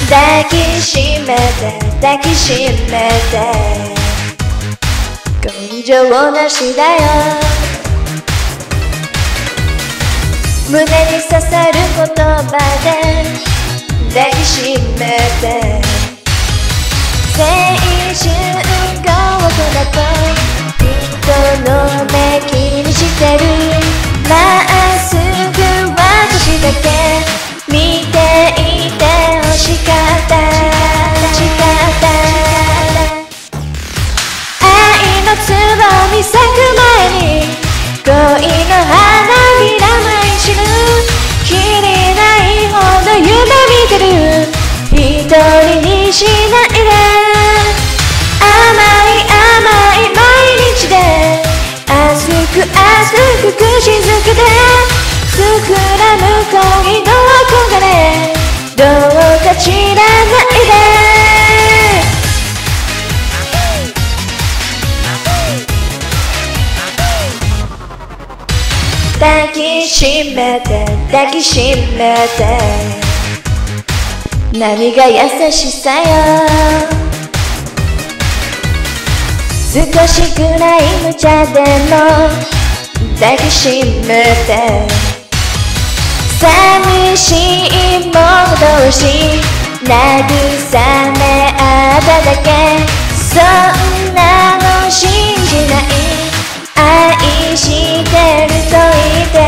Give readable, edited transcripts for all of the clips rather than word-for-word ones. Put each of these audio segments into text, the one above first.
抱きしめて抱きしめて根性なしだよ胸に刺さる言葉で抱きしめて青春が大人と人の目気にしてるまっすぐ私だけ見ていて欲しかった愛のつぼみ咲く前に恋の花びら舞い散るきりないほど夢見てる一人にしないで甘い甘い毎日で熱く熱く口づけで膨らむ恋の憧れどうか散らないで抱きしめて抱きしめて何が優しさよ少しくらい無茶でも抱きしめて寂しい者同士慰め合っただけそんなの信じない愛してると言って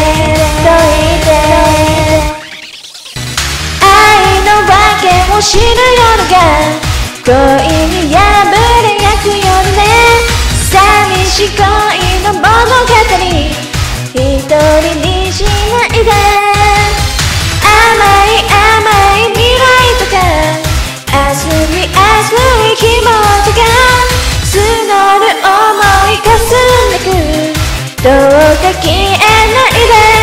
愛の訳を知る夜が恋に破れ焼く夜ね寂しい恋の物語一人にしないで甘い甘い未来とか熱い熱い気持ちが募る想いかすんでくどうか消えないで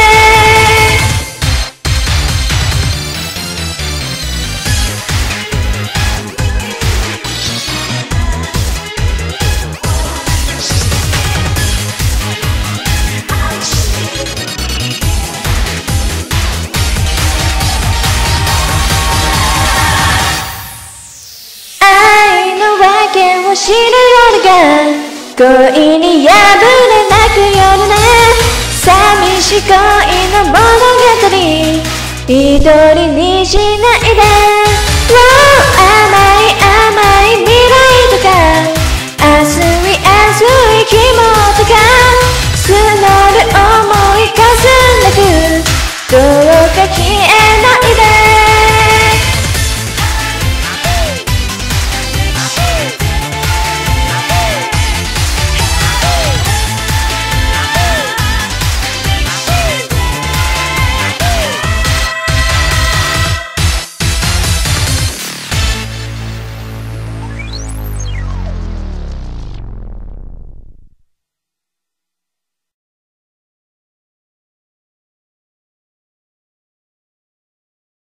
知る夜が恋に破れ泣く夜ね寂しい恋の物語一人にしないで